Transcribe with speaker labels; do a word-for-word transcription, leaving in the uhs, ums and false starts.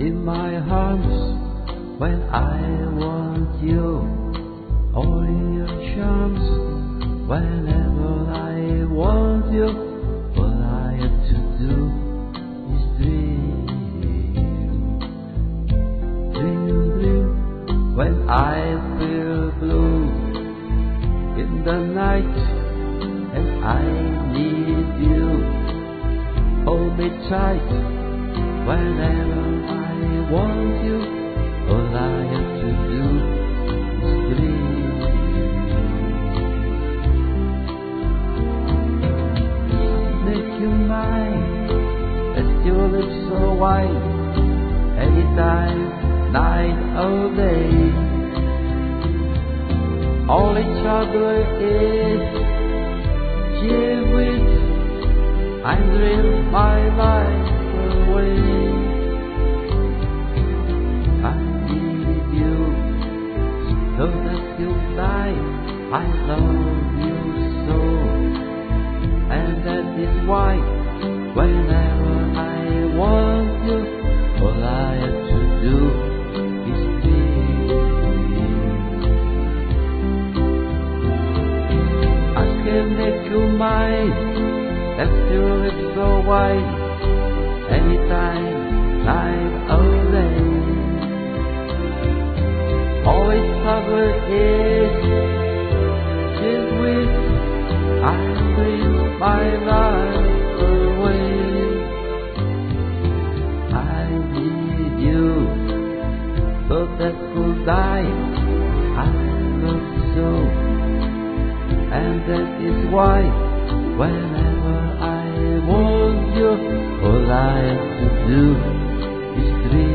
Speaker 1: in my arms when I want you, all in your charms whenever I want you. All I have to do is dream, dream, dream. When I feel blue in the night and I need you, hold me tight whenever I want you. All I have to do is dream. Make you mine, let your lips so white, anytime, night or day. All each other is here with, I dream my life away. I need you so that you die. I love you so, and that is why whenever I want you, all I have to do is dream. I can make you mine, let your lips so white, anytime, night or day. All its cover is just with, I bring my life away. I need you so that will die. I love you so, and that is why whenever I want you, all I have to do is dream.